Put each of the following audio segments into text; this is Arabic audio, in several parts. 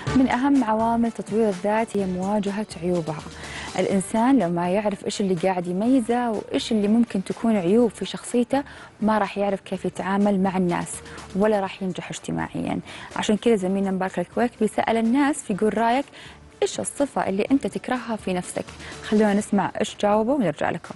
من أهم عوامل تطوير الذات هي مواجهة عيوبها. الإنسان لو ما يعرف إيش اللي قاعد يميزه وإيش اللي ممكن تكون عيوب في شخصيته ما راح يعرف كيف يتعامل مع الناس ولا راح ينجح اجتماعيا. عشان كذا زميلنا مبارك الكويكبي سأل الناس يقول رأيك إيش الصفة اللي أنت تكرهها في نفسك. خلونا نسمع إيش جاوبوا ونرجع لكم.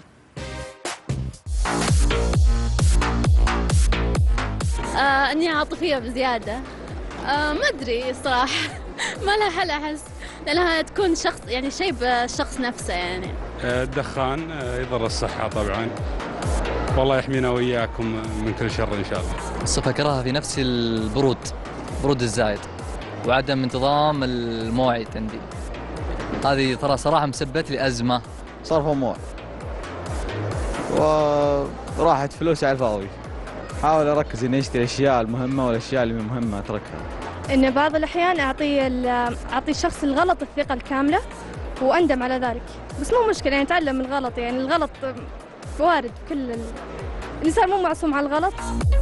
إني عاطفية بزيادة. ما أدري الصراحة. ما لها حل أحس، لأنها تكون شخص يعني شيء بالشخص نفسه يعني. الدخان يضر الصحة طبعا. والله يحمينا وإياكم من كل شر إن شاء الله. الصفة كراهة في نفسي البرود الزايد وعدم انتظام المواعيد عندي. هذه ترى صراحة مسبت لي أزمة. صرف أموال وراحت فلوس على الفاضي. حاول أركز إني أشتري الأشياء المهمة والأشياء اللي مهمة أتركها. إن بعض الأحيان أعطي الشخص الغلط الثقة الكاملة وأندم على ذلك، بس مو مشكلة يعني نتعلم من الغلط، يعني الغلط وارد، الإنسان مو معصوم على الغلط.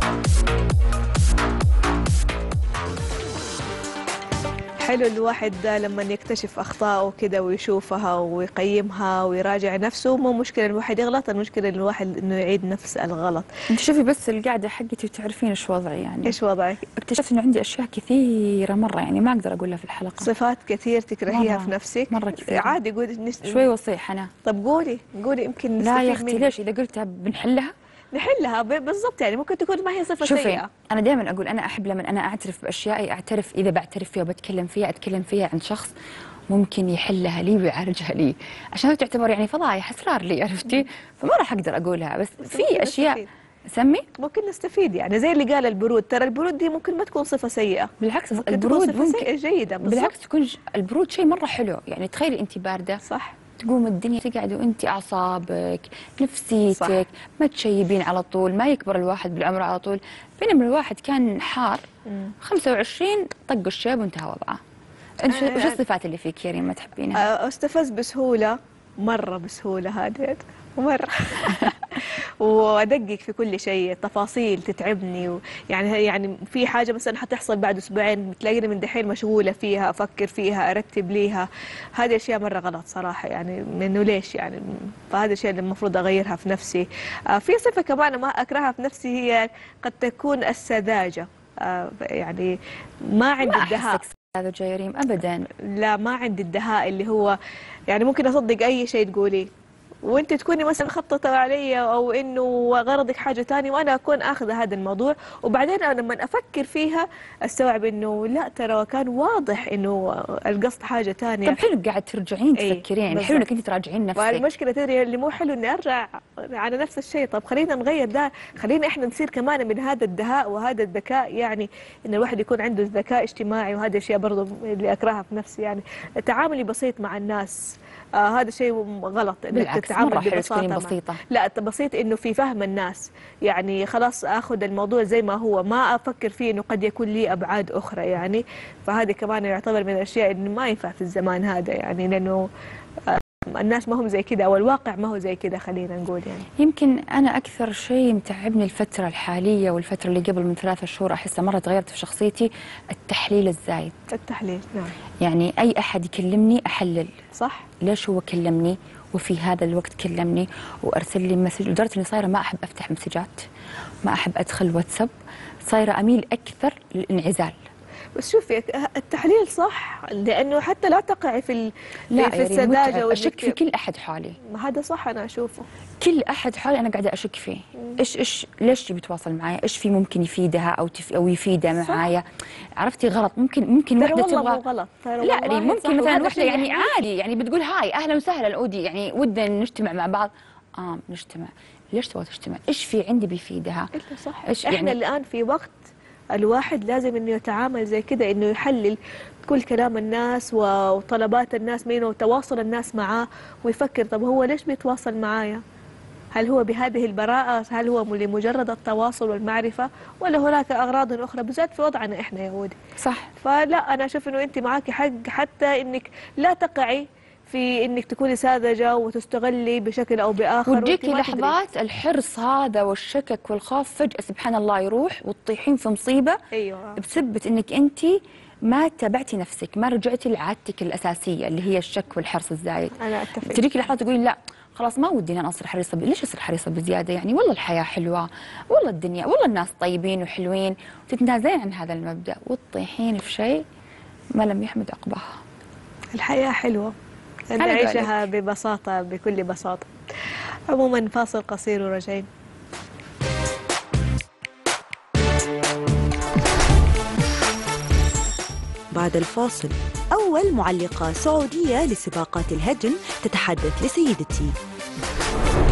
حلو الواحد لما يكتشف أخطاءه كده ويشوفها ويقيمها ويراجع نفسه. مو مشكلة الواحد يغلط، المشكلة الواحد إنه يعيد نفس الغلط. أنت شوفي بس القعدة حقتي وتعرفين إيش وضعي يعني. إيش وضعك؟ اكتشفت إنه عندي أشياء كثيرة مرة يعني ما أقدر أقولها في الحلقة. صفات كثير تكرهيها في نفسك؟ مرة كثير. عادي قولي. شوي وصيح أنا. طب قولي يمكن نستفيد. لا يا أختي ليش إذا قلتها بنحلها؟ نحلها بالضبط، يعني ممكن تكون ما هي صفة شوفي سيئة. أنا دائما أقول أنا أحب لما أنا أعترف بأشيائي أعترف، إذا بعترف فيها وبتكلم فيها أتكلم فيها عند شخص ممكن يحلها لي ويعالجها لي، عشان تعتبر يعني فضايح أسرار لي، عرفتي؟ فما راح أقدر أقولها، بس في أشياء سمي ممكن نستفيد، يعني زي اللي قال البرود. ترى البرود دي ممكن ما تكون صفة سيئة، بالعكس ممكن البرود تكون صفة سيئة جيدة. بالعكس تكون البرود شيء مرة حلو. يعني تخيلي أنت باردة صح، تقوم الدنيا تقعد وانت اعصابك نفسيتك صح. ما تشيبين على طول، ما يكبر الواحد بالعمر على طول. بينما الواحد كان حار 25 طق الشيب وانتهى وضعه. انت وش الصفات اللي فيك يا ريم ما تحبينها؟ استفز بسهولة، مرة بسهولة هذا مرة. وادقق في كل شيء، تفاصيل تتعبني يعني في حاجه مثلا حتحصل بعد اسبوعين بتلاقيني من دحين مشغوله فيها، افكر فيها، ارتب ليها. هذه اشياء مره غلط صراحه، يعني انه ليش يعني. فهذه الاشياء اللي المفروض اغيرها في نفسي. في صفه كمان ما اكرهها في نفسي، هي قد تكون السذاجه. يعني ما عندي الدهاء. هذا يا ريم ابدا. لا ما عندي الدهاء اللي هو يعني ممكن اصدق اي شيء تقوليه وانت تكوني مثلا خططه علي او انه غرضك حاجه ثانيه، وانا اكون اخذه هذا الموضوع، وبعدين أنا لما افكر فيها استوعب انه لا ترى كان واضح انه القصد حاجه ثانيه. طب حلو قاعد ترجعين تفكرين، يعني حلو انك انت تراجعين نفسك. والمشكله تدري اللي مو حلو اني ارجع على نفس الشيء. طب خلينا نغير ده، خلينا احنا نصير كمان من هذا الدهاء وهذا الذكاء، يعني ان الواحد يكون عنده ذكاء اجتماعي. وهذا الشيء برضه اللي اكرهها في نفسي، يعني تعاملي بسيط مع الناس. هذا شيء غلط انك تتعامل ببساطه بسيطة. لا بسيط انه في فهم الناس، يعني خلاص اخذ الموضوع زي ما هو، ما افكر فيه انه قد يكون لي ابعاد اخرى يعني. فهذه كمان يعتبر من الاشياء اللي ما ينفع في الزمان هذا، يعني لانه الناس ما هم زي كده او الواقع ما هو زي كده، خلينا نقول يعني. يمكن انا اكثر شيء متعبني الفتره الحاليه والفتره اللي قبل من 3 شهور احسها مره تغيرت في شخصيتي، التحليل الزايد. التحليل نعم. يعني اي احد يكلمني احلل صح، ليش هو كلمني وفي هذا الوقت كلمني وارسل لي مسج، لدرجه اني صايره ما احب افتح مسجات، ما احب ادخل واتساب، صايره اميل اكثر للانعزال. بس شوفي التحليل صح، لانه حتى لا تقعي في السذاجه اشك في كل احد حولي. هذا صح، انا اشوفه كل احد حولي انا قاعده اشك فيه. ايش ليش تبي تتواصل معايا؟ ايش في ممكن يفيدها او يفيده معايا؟ عرفتي غلط. ممكن وحده تبغى غلط. لا ممكن مثلا وحده يعني عادي يعني بتقول هاي اهلا وسهلا اودي يعني ودنا نجتمع مع بعض. نجتمع. ليش تبغى تجتمع؟ ايش في عندي بيفيدها؟ صح. احنا يعني الان في وقت الواحد لازم انه يتعامل زي كده، انه يحلل كل كلام الناس وطلبات الناس منه وتواصل الناس معاه، ويفكر طب هو ليش بيتواصل معايا؟ هل هو بهذه البراءة؟ هل هو لمجرد التواصل والمعرفة؟ ولا هناك أغراض أخرى، بالذات في وضعنا إحنا يهودي؟ صح. فلا أنا أشوف إنه أنت معك حق حتى إنك لا تقعي في انك تكوني ساذجه وتستغلي بشكل او باخر، وتجيكي لحظات الحرص هذا والشكك والخوف فجأة سبحان الله يروح وتطيحين في مصيبه. ايوه. بسبة انك انت ما تابعتي نفسك، ما رجعتي لعادتك الاساسيه اللي هي الشك والحرص الزايد. انا اتفق. تجيكي لحظه تقولي لا خلاص ما ودي انا اصير حريصه، ليش اصير حريصه بزياده؟ يعني والله الحياه حلوه، والله الدنيا، والله الناس طيبين وحلوين، وتتنازلين عن هذا المبدا وتطيحين في شيء ما لم يحمد عقباها. الحياة حلوة نعيشها ببساطة، بكل بساطة. عموما فاصل قصير وراجعين. بعد الفاصل، أول معلقة سعودية لسباقات الهجن تتحدث لسيدتي.